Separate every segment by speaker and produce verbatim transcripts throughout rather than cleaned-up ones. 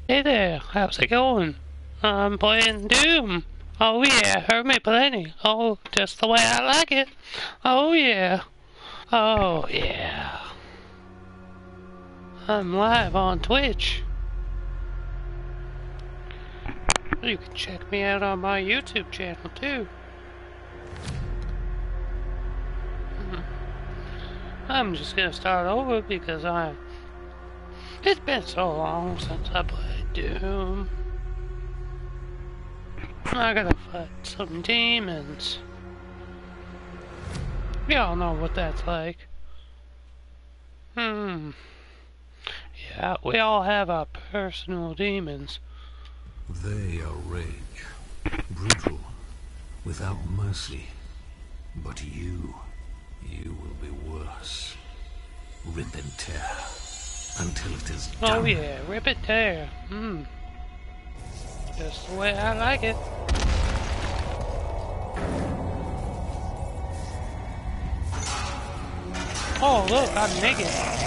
Speaker 1: Hey there, how's it going? I'm playing Doom. Oh yeah, heard me plenty. Oh, just the way I like it. Oh yeah. Oh yeah. I'm live on Twitch. You can check me out on my YouTube channel too. I'm just gonna start over because I... It's been so long since I played Doom. I gotta fight some demons. Y'all know what that's like. Hmm. Yeah, we all have our personal demons.
Speaker 2: They are rage. Brutal. Without mercy. But you... you will be worse. Rip and tear. Until it is done.
Speaker 1: Oh yeah, rip it tear. Hmm. Just the way I like it. Oh look, I'm naked.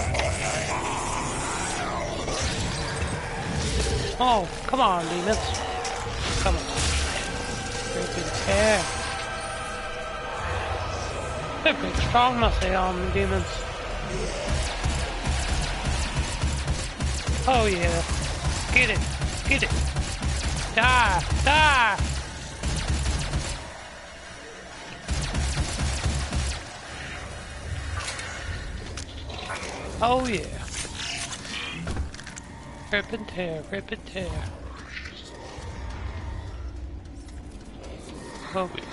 Speaker 1: Oh, come on, demons. Come on. Rip and tear. They're big strong, must say, on the demons. Oh yeah. Get it. Get it. Die. Die. Oh yeah. Rip and tear. Rip and tear. Oh yeah.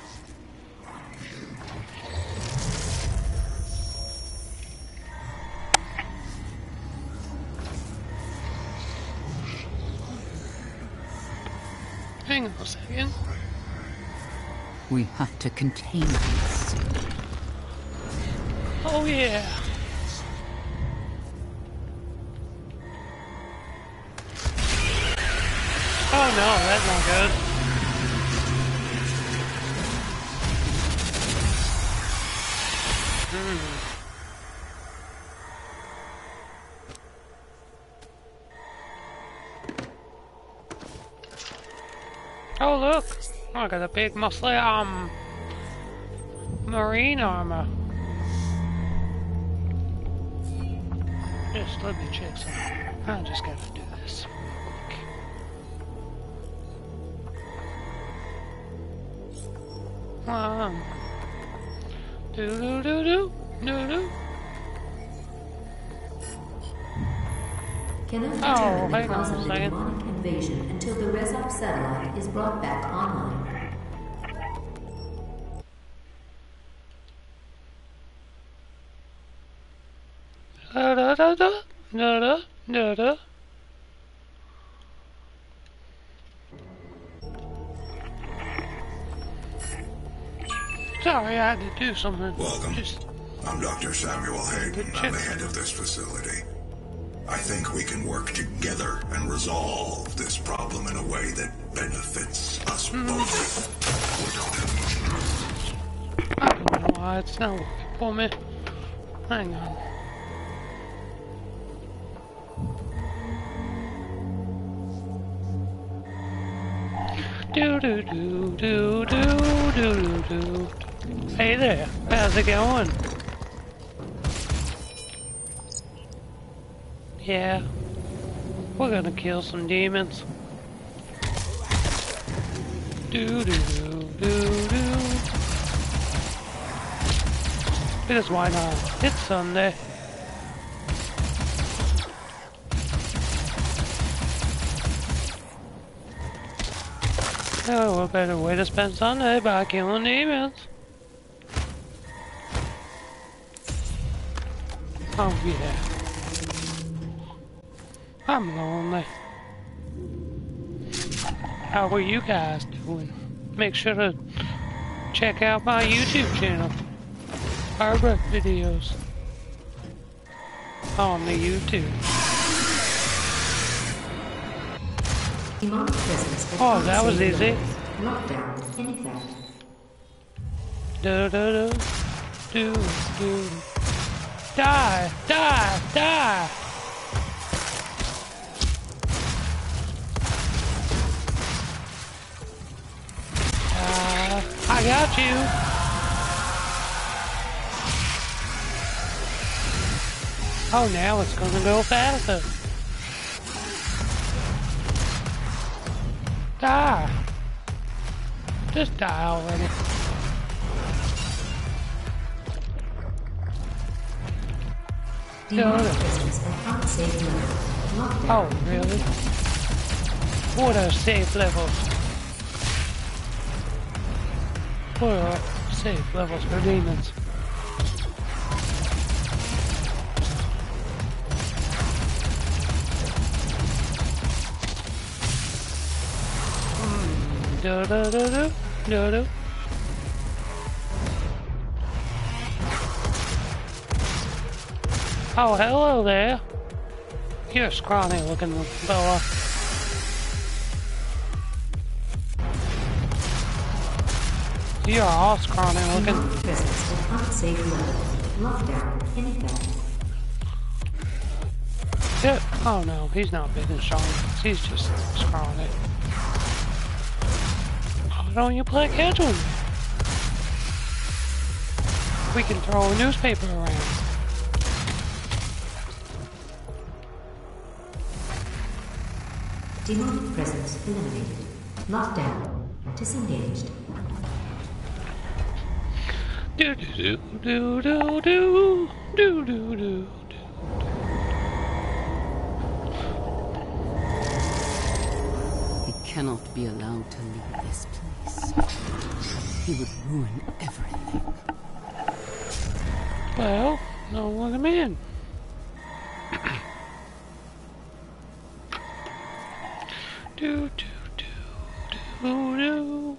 Speaker 1: Hang on a second.
Speaker 3: We have to contain this.
Speaker 1: Oh yeah. Oh no, that's not good. Hmm. Oh look, I got a big muscly um marine armor. Just let me check something. I just gotta do this real quick. Um, do do do do do do.
Speaker 4: Cannot
Speaker 1: Oh,
Speaker 4: return the
Speaker 1: hang
Speaker 4: cause
Speaker 1: on
Speaker 4: of
Speaker 1: a
Speaker 4: the
Speaker 1: second.
Speaker 4: demonic invasion until the Resolve satellite is brought back online.
Speaker 1: Da da da da da da da da. Sorry, I had to do something.
Speaker 5: Welcome.
Speaker 1: Just
Speaker 5: I'm Doctor Samuel Hayden. I'm the head of this facility. I think we can work together and resolve this problem in a way that benefits us both.
Speaker 1: I don't know why it's not working for me. Hang on. Do do do do do do do do. Hey there, how's it going? Yeah, we're gonna kill some demons. Do do do do do. Because why not? It's Sunday. Oh, what better way to spend Sunday by killing demons? Oh yeah. I'm lonely. How are you guys doing? Make sure to check out my YouTube channel. Herbert videos. On the YouTube. Oh, that was easy.
Speaker 4: Lockdown in effect.
Speaker 1: Do do do do do. Die! Die! Die! I got you. Oh, now it's gonna go faster. Die. Just die already.
Speaker 4: Demonic presence at unsafe level. Lockdown.
Speaker 1: Oh, really? What are safe levels? What are safe levels for demons? Do do do do do do. Oh, hello there. You're a scrawny looking fella. You're all scrawny looking.
Speaker 4: Demonic presence at unsafe level. Lockdown in effect.
Speaker 1: Yeah. Oh no, he's not big and strong. He's just scrawny. Why don't you play catch with me? We can throw a newspaper around.
Speaker 4: Demonic presence eliminated. Lockdown disengaged.
Speaker 1: Do do do do do do do do.
Speaker 3: He cannot be allowed to leave this place. He would ruin everything.
Speaker 1: Well, no let him in. Do do do do do.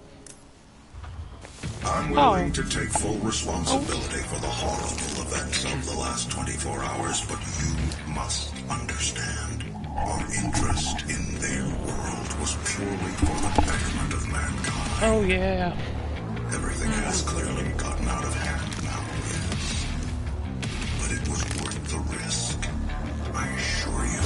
Speaker 5: I'm willing to take full responsibility for the horrible events of the last twenty-four hours, but you must understand. Our interest in their world was purely for the betterment of mankind.
Speaker 1: Oh yeah.
Speaker 5: Everything has clearly gotten out of hand now, yes. But it was worth the risk, I assure you.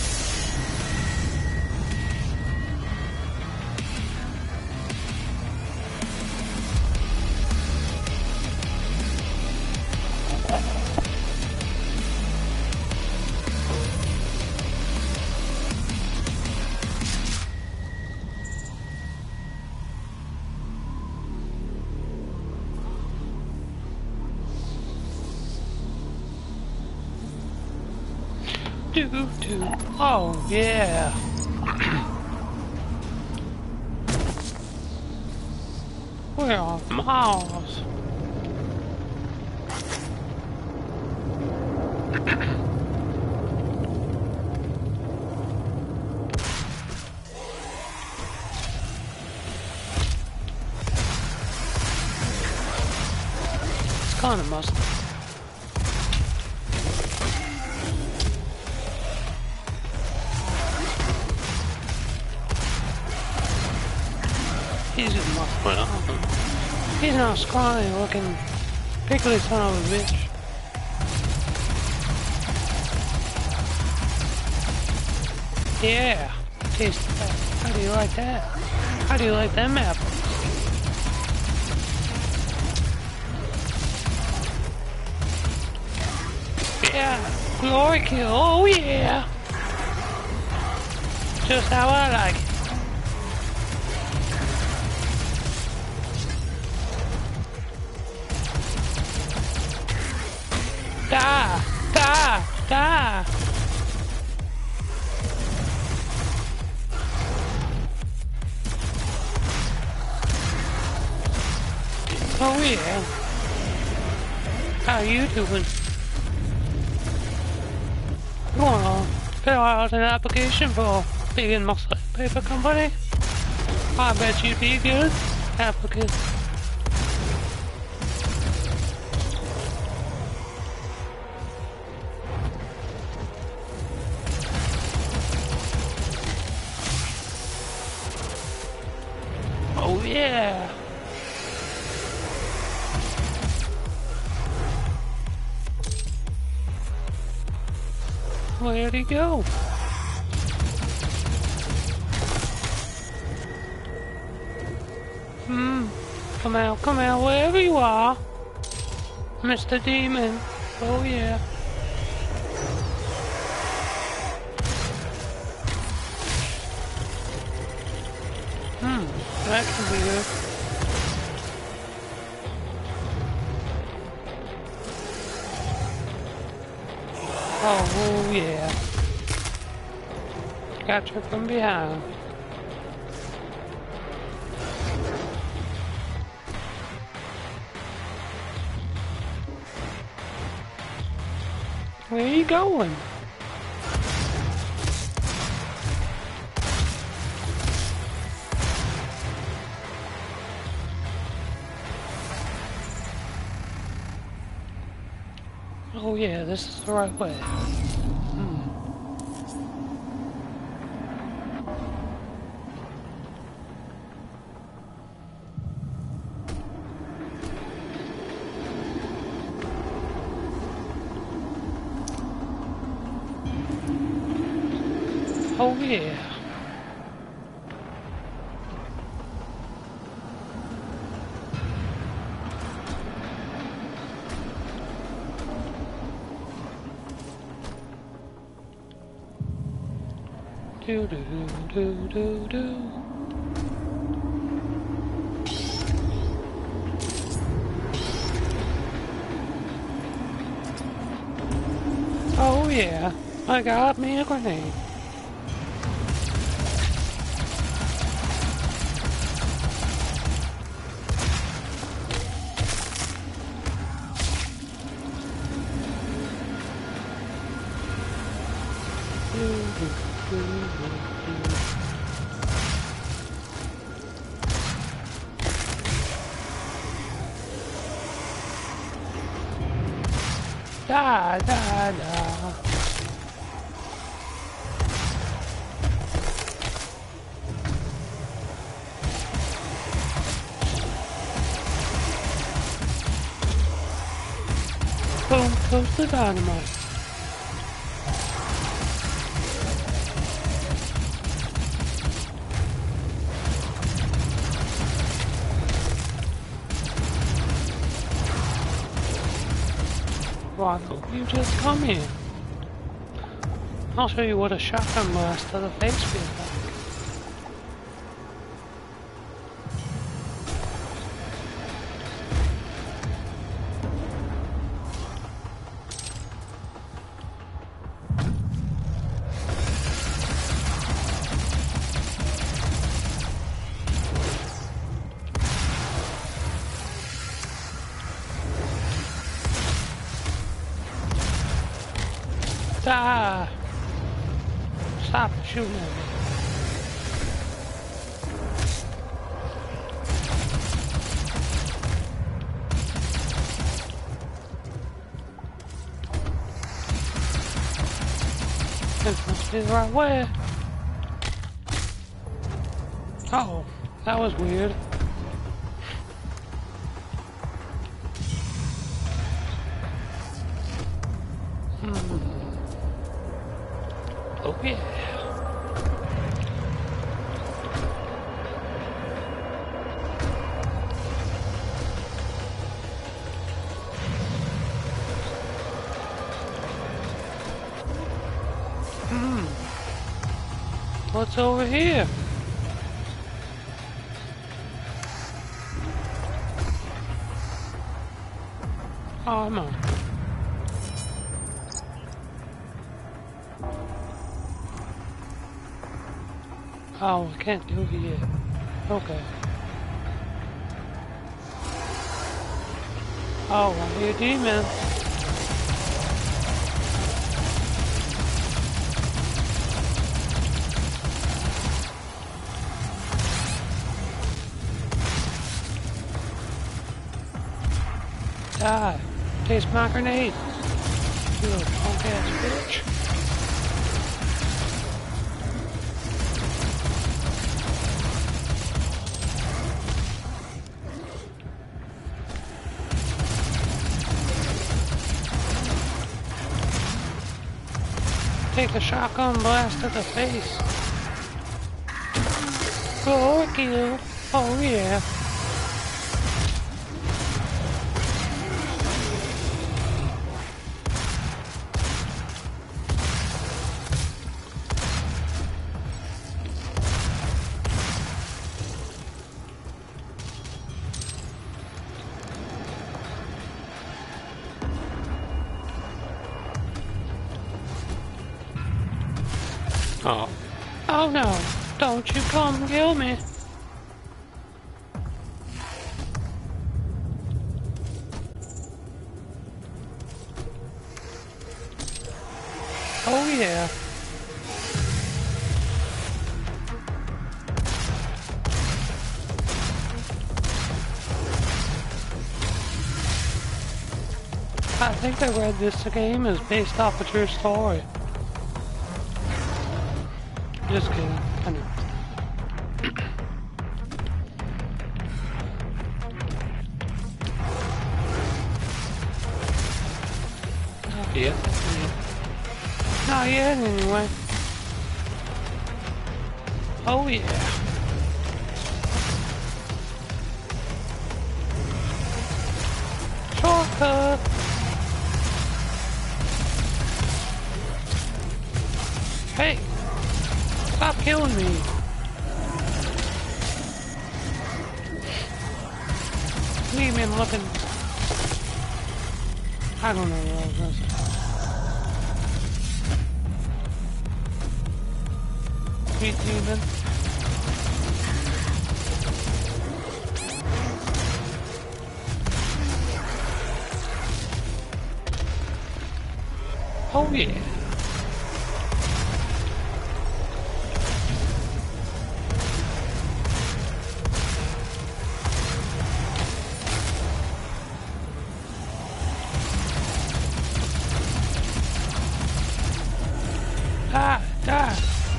Speaker 1: Do do. Oh yeah. We're on Mars. It's kind of muscle. He's just muscular. He's not scrawny looking pickly son of a bitch. Yeah, taste that. How do you like that? How do you like them apples? Yeah, glory kill. Oh yeah. Just how I like it. Die! Die! Die! Oh yeah. How you doing? You wanna fill out an application for being in muscle paper company? I bet you'd be a good applicant. Oh yeah! Where'd he go? Hmm. Come out, come out, wherever you are. Mister Demon. Oh yeah. Hmm, that can be good. Oh, oh yeah. Gotcha from behind. Where are you going? Oh yeah, this is the right way. Hmm. Oh yeah. Do do do do do. Oh yeah, I got me a grenade. Da da da. Boom goes the dynamite. Why don't you just come in? I'll show you what a shotgun blast to the face feels like. Ah! Stop shooting at me. This must be the right way. Uh oh, that was weird. Hmm. Oh yeah. Hmm. What's over here? Oh no. Oh, I can't do it yet. Okay. Oh, I hear demons. Die. Taste my grenade. You little punk ass bitch. Take a shotgun blast to the face. Overkill. Oh yeah. Oh. Oh no! Don't you come kill me! Oh yeah. I think I read this game is based off a true story. Just kidding. I know. Not yet. Not yet, anyway. Oh yeah. Shortcut. Hey, stop killing me. Leave me looking. I don't know what I was gonna say. Sweet demon. Oh yeah. Die, die.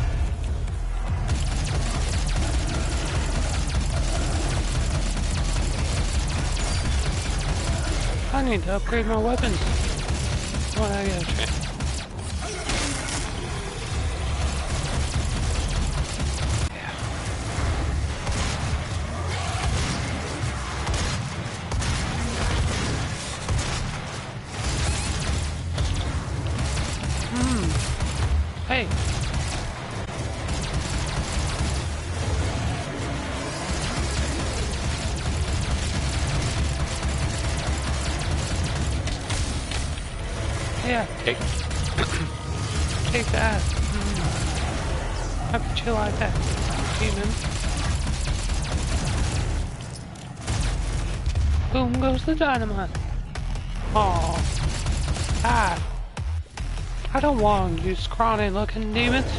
Speaker 1: I need to upgrade my weapons when I get a chance. Yeah. Hmm. Hey. Yeah, take take that. Mm. How could you like that, demon? Boom goes the dynamite. Oh, ah! I don't want you scrawny looking demons.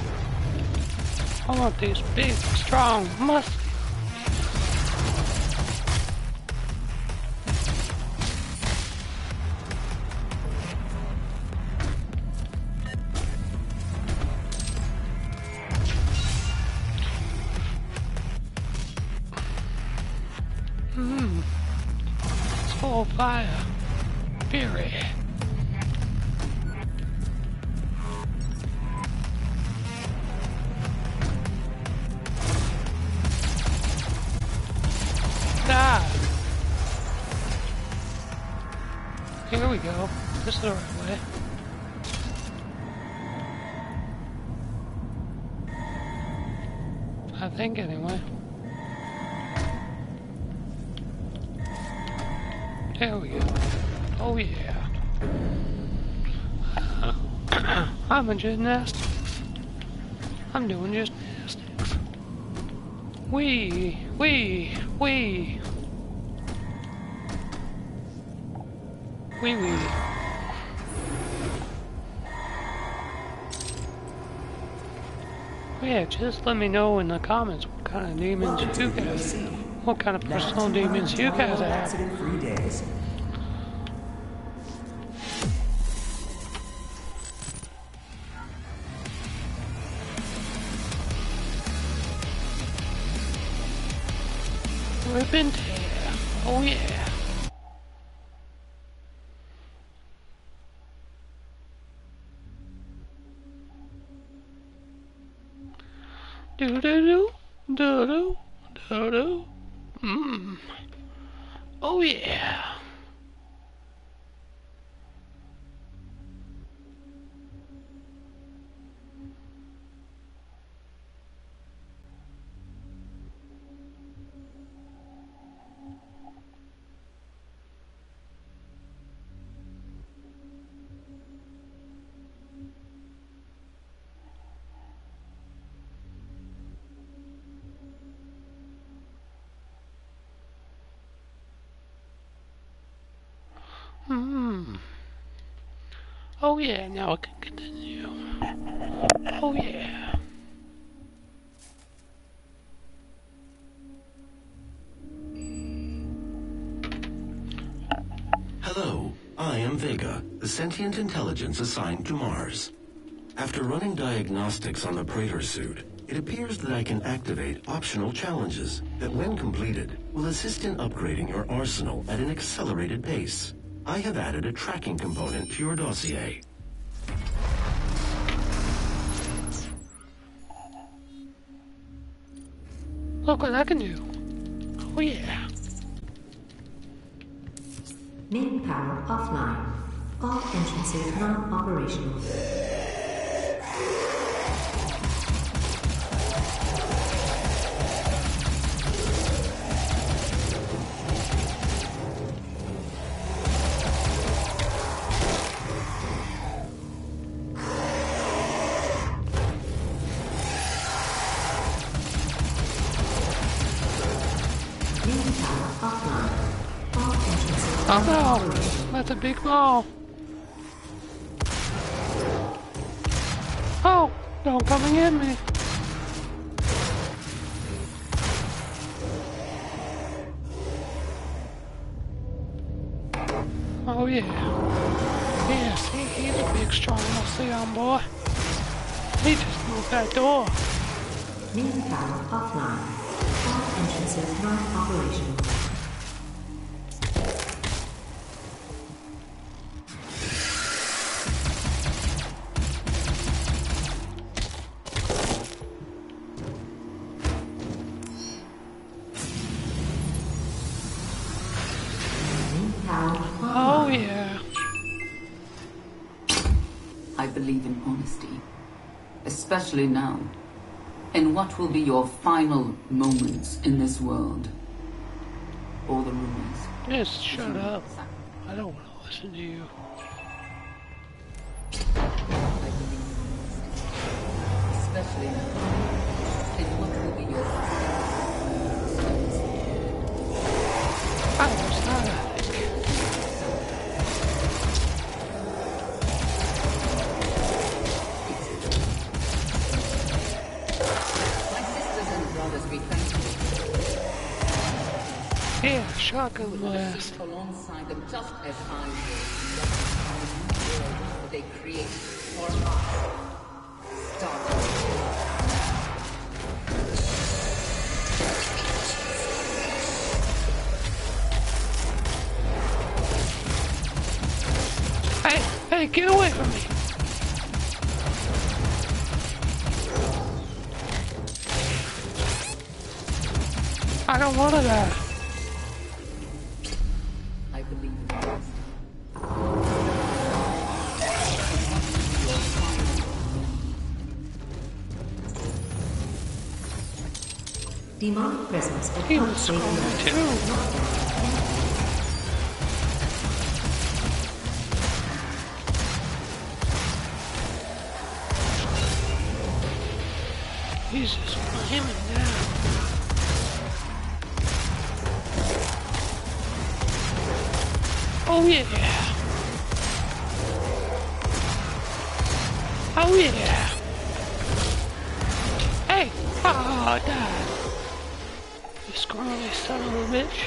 Speaker 1: I want these big, strong, muscly. Hmm. It's full of fire. Fury. Die. Here we go. This is the right way. I think anyway. There we go. Oh yeah. Uh, I'm a gymnastics. I'm doing gymnastics. Wee, wee, wee. Wee wee. Yeah, just let me know in the comments what kind of demons you guys have. What kind of personal demons you guys have.
Speaker 6: Accident-free days.
Speaker 1: Rip and tear. Oh yeah. Do do do do do do do. Mmm. Oh yeah. Oh yeah, now I can continue. Oh yeah.
Speaker 6: Hello, I am Vega, the sentient intelligence assigned to Mars. After running diagnostics on the Praetor suit, it appears that I can activate optional challenges that, when completed, will assist in upgrading your arsenal at an accelerated pace. I have added a tracking component to your dossier.
Speaker 1: Look what I can do. Oh yeah.
Speaker 4: Main power offline. All entrances non-operational.
Speaker 1: Oh no! That's a big ball. Oh! Don't come and get me. Oh yeah. Yeah, see, he's a big strong muscle young boy. He just moved that door.
Speaker 4: Main power offline. All entrances non-operational.
Speaker 1: Oh yeah.
Speaker 3: I believe in honesty, especially now, in what will be your final moments in this world. All the rumors.
Speaker 1: Just shut up. I don't want to listen to you.
Speaker 3: I believe in honesty, especially now, in what will be your final moments in this world.
Speaker 1: I was not at it. Yeah, shotgun blast.
Speaker 3: Alongside them just as I will. They create for us. Start.
Speaker 1: Hey, hey, get away from me. I don't want to die.
Speaker 4: Demonic presence at
Speaker 1: He was scrolling too. He's just slamming down. Oh yeah. Oh yeah. Hey! Oh, I died. You scrawny son of a bitch.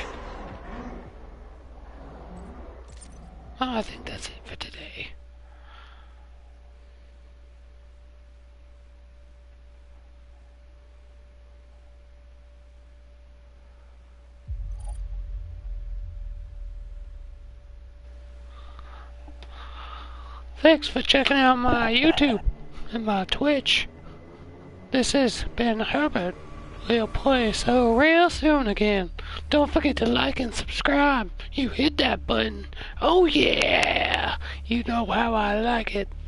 Speaker 1: Oh, I think that's it for today. Thanks for checking out my YouTube and my Twitch. This has been Herbert. We'll play so real soon again. Don't forget to like and subscribe. You hit that button. Oh yeah! You know how I like it.